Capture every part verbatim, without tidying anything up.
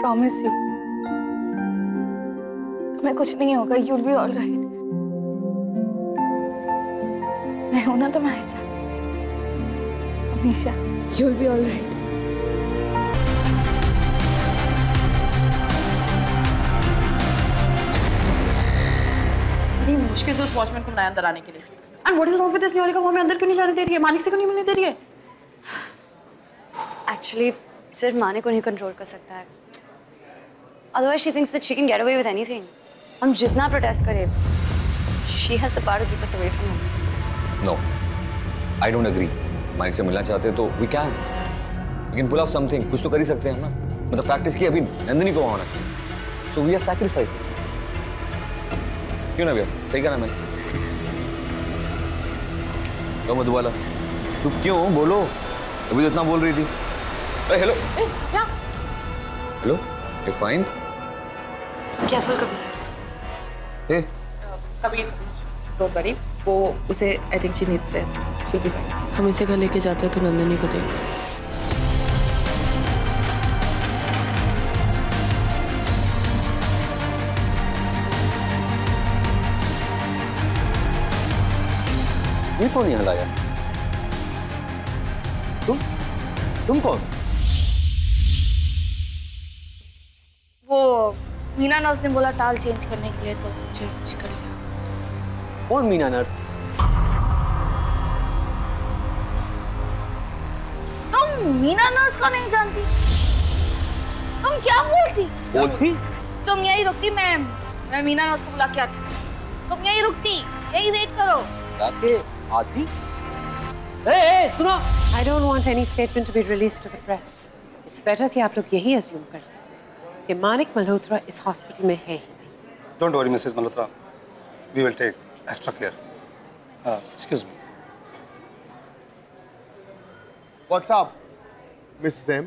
Promise you, तुम्हें कुछ नहीं होगा, you'll be all right। मैं हूं ना तुम्हारे साथ हमेशा। You'll be all right। इतनी मुश्किल से उस वॉचमैन को बनाया अंदर आने के लिए। And what is wrong with this Niharika? वो हमें अंदर क्यों नहीं जाने दे रही है? मानिक से क्यों नहीं मिलने दे रही है? Actually, सिर्फ मानिक को नहीं कंट्रोल कर सकता है। Otherwise, she thinks that she can get away with anything. हम जितना प्रोटेस्ट करें, she has the power to keep us away from him. No, I don't agree. Manik से मिलना चाहते हैं तो we can, we can pull off something. कुछ तो कर ही सकते हैं हम ना। मतलब fact is कि अभी नंदिनी को वहाँ होना चाहिए। So we are sacrificing. क्यों ना भैया? सही कहा ना मैंने? लो मधुबाला, चुप क्यों? बोलो। अभी तो इतना बोल रही थी। Hey, hello. Hey, क्या? Hello, you fine? Careful Kabir. Hey. Kabir, don't worry। वो उसे I think she needs rest। She'll be fine। हम इसे घर लेके जाते हैं तो नंदिनी को देख। ये कौन यहाँ लाया? तुम? तुम कौन? वो मीना नर्स ने बोला टाल चेंज करने के लिए, तो चेंज कर लिया। कौन मीना नर्स? तुम मीना नर्स को नहीं जानती? तुम क्या बोलती? बोलती? तुम यही रुकती, मैं मैं मीना नर्स को बुला के आती। तुम यही रुकती, यही वेट करो। जाके आती? ए, ए, सुनो। I don't want any statement to be released to the press. It's better कि आप लोग यही assume कर लें कि मानिक मल्होत्रा इस हॉस्पिटल में है ही नहीं। Don't worry, Missus Malhotra. We will take extra care. Uh, excuse me. What's up, Missus M?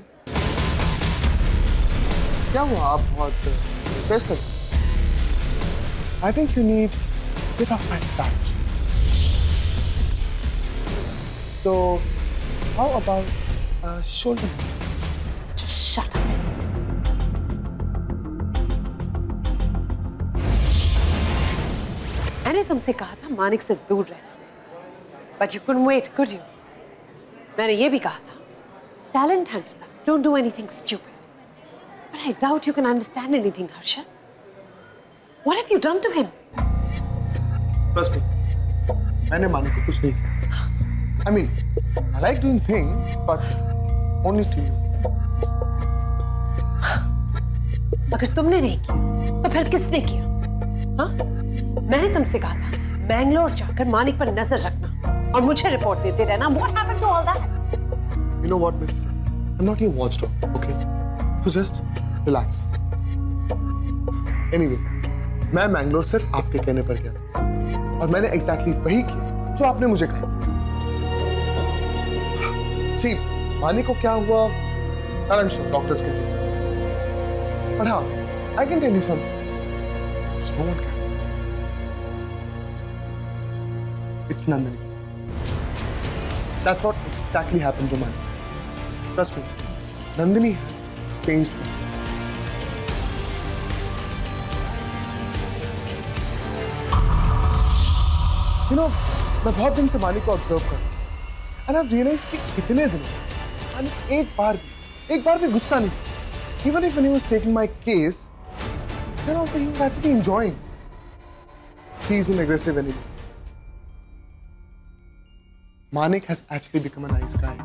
क्या हुआ? आप बहुत stressed लग। I think you need a bit of my touch. So, how about a shoulder massage? Just shut up. मैंने तुमसे कहा था मानिक से दूर रहना, but you couldn't wait, could you? मैंने ये भी कहा था, talent hunt them, don't do anything stupid. But I doubt you can understand anything, Harsha. What have you done to him? Trust me, मैंने मानिक को कुछ नहीं किया। I mean, I like doing things, but only to you. अगर तुमने नहीं किया, तो फिर किसने किया? हाँ? मैंने तुमसे कहा था, बैंगलोर जाकर मानिक पर नजर रखना और मुझे रिपोर्ट देते रहना। What happened to all that? You know what, Missus I'm not your watchdog, okay? So just relax. Anyways, मैं बैंगलोर सिर्फ आपके कहने पर गया था और मैंने exactly वही किया जो आपने मुझे कहा। See, मानिक को क्या हुआ? I'm sure doctors can tell you. But हाँ, I can tell you something. There's no one can. It's Nandini. That's what exactly happened to Manik. Trust me, Nandini has changed me. You know, मैं बहुत दिन से मानिक को observe कर रहा हूँ, and I've realized कि इतने दिनों मानिक एक बार भी, एक बार भी गुस्सा नहीं। Even if when he was taking my case, then also he was actually enjoying. He isn't aggressive anymore. Manik has actually become a nice guy.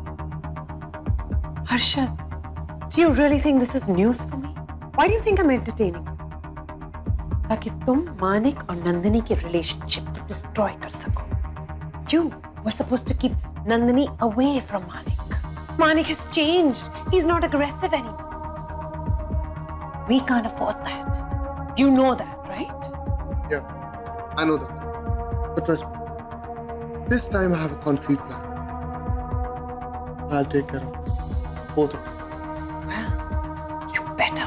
Harshad, do you really think this is news for me? Why do you think I'm entertaining? ताकि तुम मानिक और नंदिनी के relationship को destroy कर सको. You were supposed to keep Nandini away from Manik. Manik has changed. He's not aggressive anymore. We can't afford that. You know that, right? Yeah, I know that. But trust me, this time I have a concrete plan. I'll take care of both of them. Well, you better.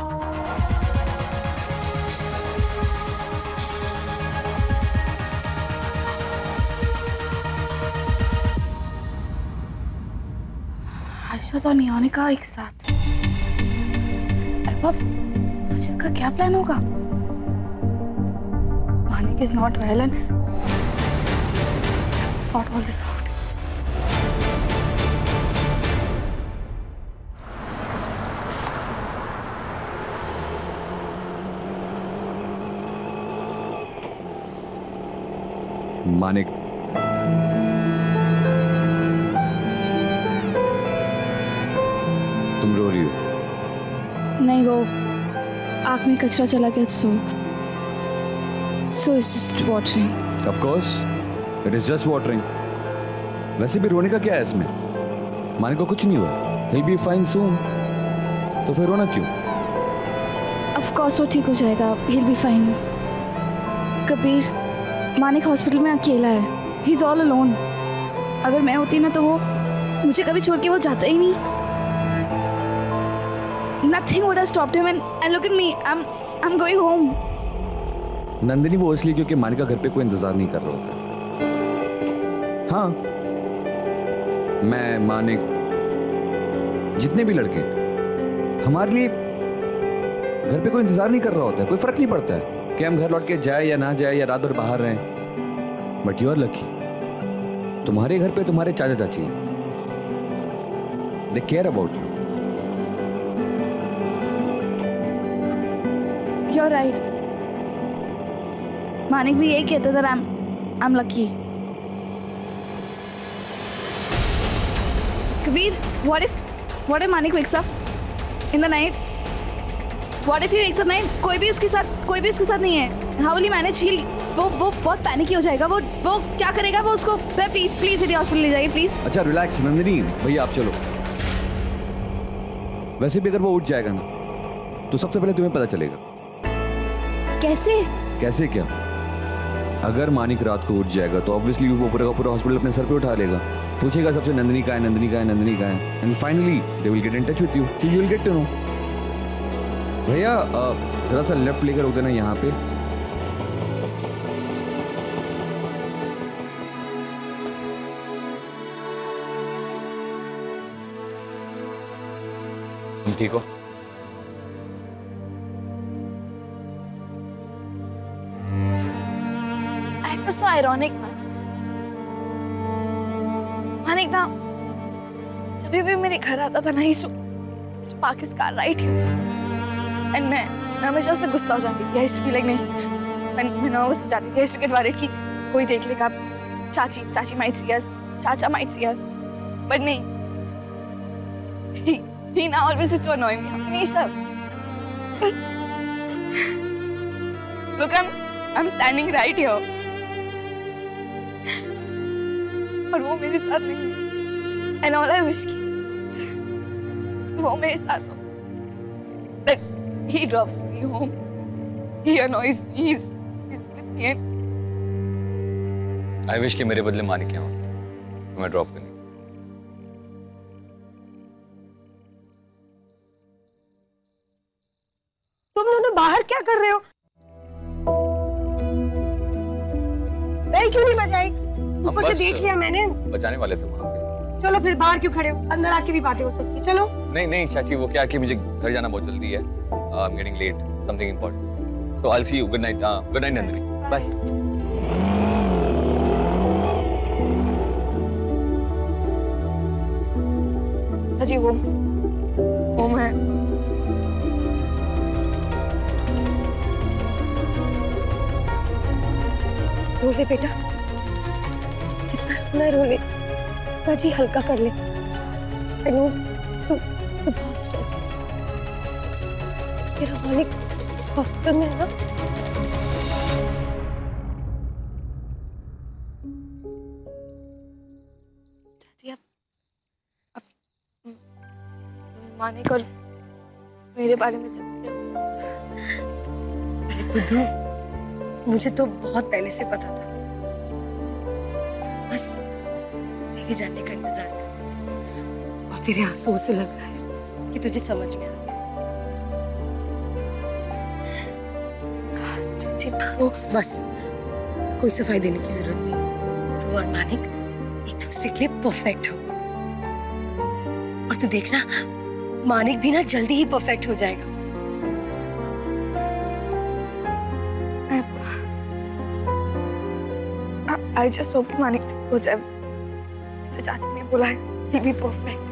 Ayesha तो निहारिका एक साथ। अब माजिद का क्या plan होगा? Manik is not well and sort all this out. Manik, तुम रो रही हो? नहीं, वो आँख में कचरा चला गया so so it's just watering. Of course it is just watering. वैसे भी रोने का क्या है इसमें? मानिक को कुछ नहीं हुआ. he'll be fine soon. तो फिर रोना क्यों? ऑफ कोर्स वो ठीक हो जाएगा. he'll be fine. Kabir, Manik hospital में अकेला है. He is all alone. अगर मैं होती ना तो वो मुझे कभी छोड़ के वो जाता ही नहीं. Nothing would have stopped him and, and look at me. I'm I'm going home. Nandini वो इसलिए क्योंकि मानिका घर पे कोई इंतजार नहीं कर रहा होता. हाँ, मैं, मानिक, जितने भी लड़के, हमारे लिए घर पे कोई इंतजार नहीं कर रहा होता है. कोई फर्क नहीं पड़ता है कि हम घर लौट के जाए या ना जाए या रात भर बाहर रहें. But you are lucky. तुम्हारे घर पे तुम्हारे चाचा चाची हैं. They care about you. You're right. Manik भी यही कहता था. I'm I'm lucky. Kabir, what if what if Manik wakes up in the night? What if he wakes up night? कोई भी उसके साथ कोई भी उसके साथ नहीं है. How will he manage? He'll वो वो बहुत पैनिकी हो जाएगा. वो वो क्या करेगा? वो उसको प्लीज प्लीज सिटी हॉस्पिटल ले जाइए प्लीज. अच्छा रिलैक्स नंदिनी, भैया आप चलो. वैसे भी अगर वो उठ जाएगा ना तो सबसे पहले तुम्हें पता चलेगा. कैसे? कैसे क्या? अगर मानिक रात को उठ जाएगा तो ऑब्वियसली वो पूरा का पूरा हॉस्पिटल अपने सर पे उठा लेगा. पूछेगा सबसे नंदिनी कहाँ है, नंदिनी कहाँ है, नंदिनी कहाँ है. And finally they will get in touch with you. So you will get to know. भैया जरा सा लेफ्ट लेकर रोक देना यहाँ पे. तुम ठीक हो? I was so ironic ना. मानिक ना जब भी मेरे घर आता था ना ही to park his car right here. And मैं मैं हमेशा उससे गुस्सा हो जाती थी. I used to be like नहीं, मैं मैं नर्वस हो जाती थी. I used to get worried कि कोई देख लेगा. चाची चाची might see us, चाचा might see us. But नहीं. He he now always used to annoy me. हमेशा. Look, I'm I'm standing right here. और वो मेरे साथ नहीं है. And all I wish कि वो मेरे साथ हो. Like he drops me home. He annoys me. He's he's with me. And I wish कि मेरे बदले मानिक यहाँ होता. मैं ड्रॉप करनी. तुम दोनों बाहर क्या कर रहे हो? बेल क्यों नहीं बजाई? ऊपर से देख लिया मैंने. बचाने वाले थे वहाँ पे. चलो फिर बाहर क्यों खड़े हो? अंदर आके भी बातें हो सकती है. चलो. नहीं नहीं चाची, वो क्या कि मुझे घर जाना बहुत जल्दी है. I am getting late. Something important. So I will see you. Good night. Good night Nandini. Bye. अजी वो वो मैं रो ले बेटा. कितना रोना रो ले. जी हल्का कर ले. I know, तू तू बहुत स्ट्रेस्ड है. तेरा मालिक हॉस्पिटल में है ना? दादी अब अब मानिक और मेरे बारे में जब बुद्धू, मुझे तो बहुत पहले से पता था. बस तेरे जानने का इंतजार कर रही थी. और तेरे आंसुओं से लग रहा है कि तुझे समझ में आ गया. वो बस कोई सफाई देने की जरूरत नहीं. तू और मानिक एक दूसरे के लिए परफेक्ट हो. और तू देखना, मानिक भी ना जल्दी ही परफेक्ट हो जाएगा. आई जस्ट होप कि मानिक ठीक हो जाए। जैसे चाची ने बोला है, he'll be perfect.